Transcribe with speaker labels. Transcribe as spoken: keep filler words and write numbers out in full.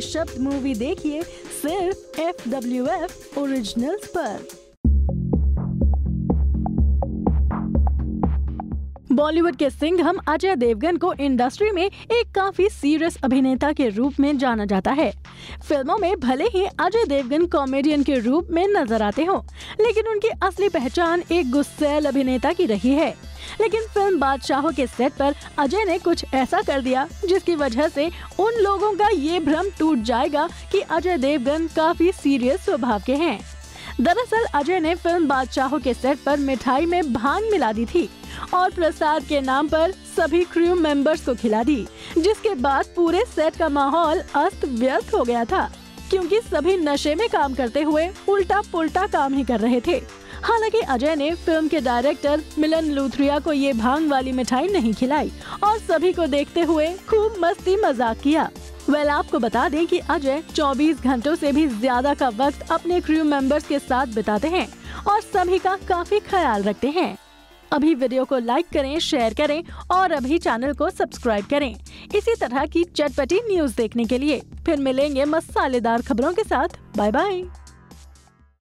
Speaker 1: बेशब्द movie देखिए सिर्फ F W F originals पर। बॉलीवुड के सिंघम अजय देवगन को इंडस्ट्री में एक काफी सीरियस अभिनेता के रूप में जाना जाता है। फिल्मों में भले ही अजय देवगन कॉमेडियन के रूप में नजर आते हो, लेकिन उनकी असली पहचान एक गुस्सैल अभिनेता की रही है। लेकिन फिल्म बादशाहों के सेट पर अजय ने कुछ ऐसा कर दिया जिसकी वजह से उन लोगों का ये भ्रम टूट जाएगा कि अजय देवगन काफी सीरियस स्वभाव के हैं। दरअसल अजय ने फिल्म बादशाहों के सेट पर मिठाई में भांग मिला दी थी और प्रसाद के नाम पर सभी क्रू मेंबर्स को खिला दी, जिसके बाद पूरे सेट का माहौल अस्त व्यस्त हो गया था, क्योंकि सभी नशे में काम करते हुए उल्टा पुल्टा काम ही कर रहे थे। हालांकि अजय ने फिल्म के डायरेक्टर मिलन लूथरिया को ये भांग वाली मिठाई नहीं खिलाई और सभी को देखते हुए खूब मस्ती मजाक किया। वेल आपको बता दें कि अजय चौबीस घंटों से भी ज्यादा का वक्त अपने क्रू मेंबर्स के साथ बिताते हैं और सभी का काफी ख्याल रखते हैं। अभी वीडियो को लाइक करें, शेयर करें और अभी चैनल को सब्सक्राइब करें इसी तरह की चटपटी न्यूज देखने के लिए। फिर मिलेंगे मसालेदार खबरों के साथ। Bye bye.